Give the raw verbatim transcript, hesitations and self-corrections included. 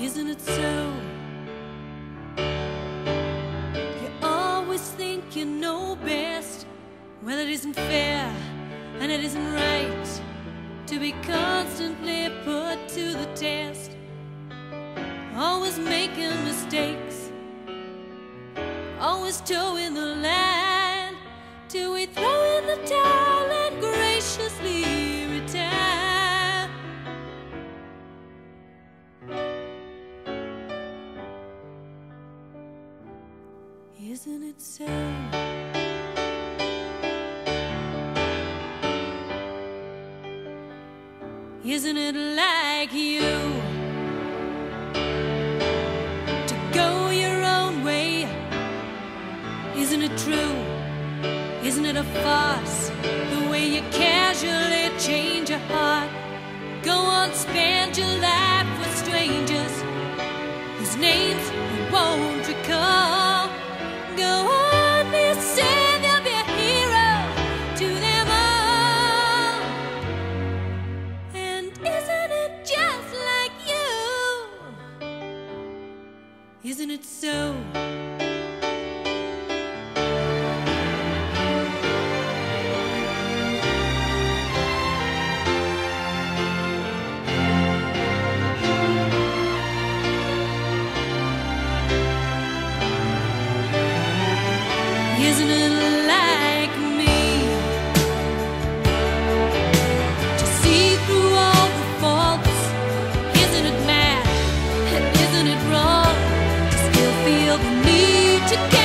Isn't it so? You always think you know best. Well, it isn't fair and it isn't right to be constantly put to the test, always making mistakes, always towing the line, till we throw in the towel and graciously retire. Isn't it so? Isn't it like you to go your own way? Isn't it true? Isn't it a farce, the way you casually change your heart? Go on, spend your life with strangers whose names you won't recall. Go on, be a savior, be a hero to them all. And isn't it just like you? Isn't it so? Isn't it like me to see through all the faults? Isn't it mad and isn't it wrong to still feel the need to